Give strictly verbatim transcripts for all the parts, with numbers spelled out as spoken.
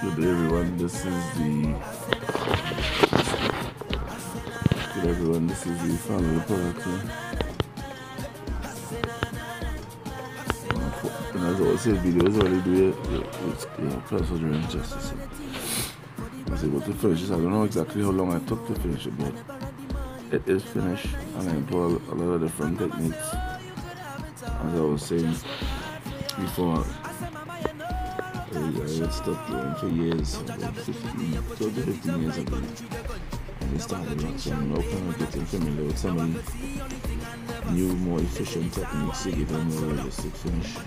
Good day everyone, this is the good everyone, this is the final product here. And as I always say, videos already do it with you know, perseverance and justice. I was able to finish this. I don't know exactly how long I took to finish it, but it is finished, and I employ a lot of different techniques. As I was saying before, I stopped doing for years, about fifteen, twelve to fifteen years ago. And I started that, so I'm now kind of getting familiar with some of the new, more efficient techniques to give a more realistic finish.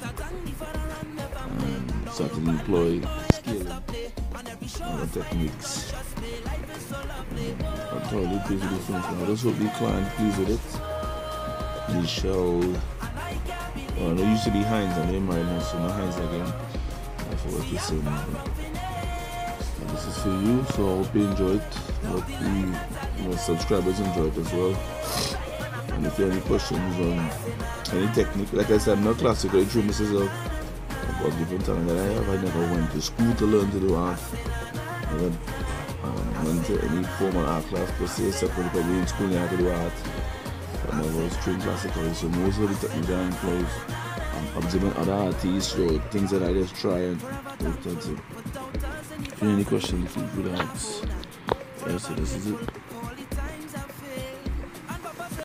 And started to employ scaling other techniques. And I'm totally pleased with the finish. I just hope the client pleased with it. The shell, well, there used to be Heinz, and they're married now, so no Heinz again. I forgot to say now. And this is for you, so I hope you enjoy it. I hope the you know, subscribers enjoy it as well. And if you have any questions on any technique, like I said, I'm not classical true missus of about different talent that I have. I never went to school to learn to do art. I never um, went to any formal art class per se, except for probably in school I had to do art. I never was trained classically, so most of the techniques I employ, I'm observing other artists or things that I just try and that's it. If you have any questions, feel free to ask. Yeah, so this is it.